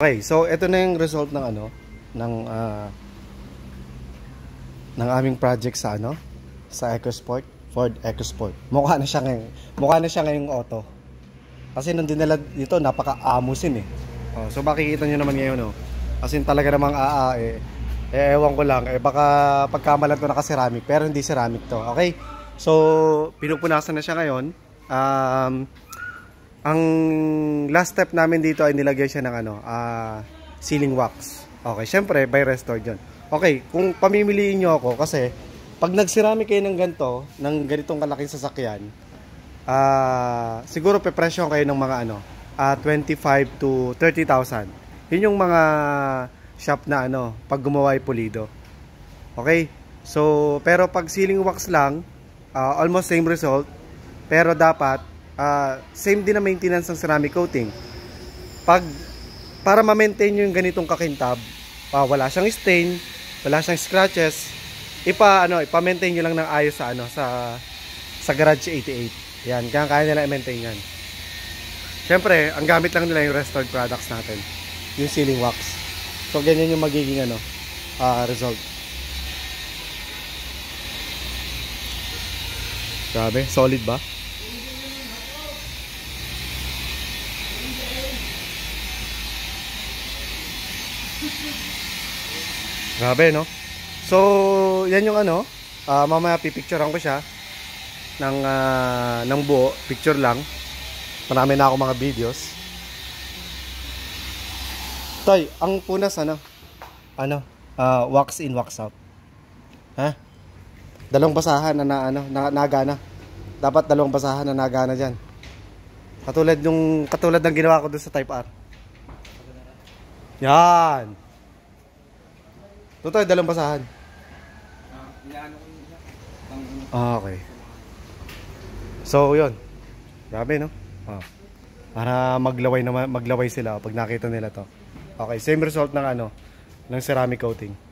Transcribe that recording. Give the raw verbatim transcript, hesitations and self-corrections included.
Okay, so ito na yung result ng ano ng uh, ng aming project sa ano sa EcoSport, Ford EcoSport. Mukha na siya ngayon. Mukha na siya ngayong auto. Kasi nung dinala dito, napaka-amusin eh. Oh, so makikita niyo naman ngayon oh. Kasi talaga namang aa eh. Eh ewan ko lang, eh baka pagkamalan to naka-ceramic, pero hindi ceramic to. Okay? So pinupunasan na siya ngayon. Um Ang last step namin dito ay nilagay siya ng ano, uh, sealing wax. Okay, syempre by Restored yun. Okay, kung pamimiliin nyo ako, kasi pag nag-ceramic kayo ng ganito, ng ganitong kalaking sasakyan, uh, siguro pepresyon kayo ng mga ano, uh, twenty-five to thirty thousand. Yun yung mga shop na ano, pag gumawa ay pulido. Okay, so pero pag sealing wax lang, uh, almost same result, pero dapat Uh, same din na maintenance ng ceramic coating. Pag para ma-maintain nyo yung ganitong kakintab, uh, wala siyang stain, wala siyang scratches, ipa ano, ipa-maintain nyo lang ng ayos sa ano sa sa Garage eighty-eight. Yan, kaya kaya nila i-maintain yan. Syempre, ang gamit lang nila yung Restored products natin, yung sealing wax. So ganyan yung magiging ano, uh, result. Grabe, solid ba? Grabe no. So yan yung ano, uh, mamaya pipicturean ko siya ng, uh, ng buo, picture lang. Marami na ako mga videos. Toy, ang punas ano? Ano? Uh, wax in, wax out. Ha? Dalawang basahan na, na ano, na, nagana. Dapat dalawang basahan na nagana diyan. Katulad yung katulad ng ginawa ko doon sa Type R. Yan. Tutoy, dalawang basahan. Ah, okay. So, yun. Grabe, no? Ah. Para maglaway na maglaway sila pag nakita nila to. Okay, same result ng ano, ng ceramic coating.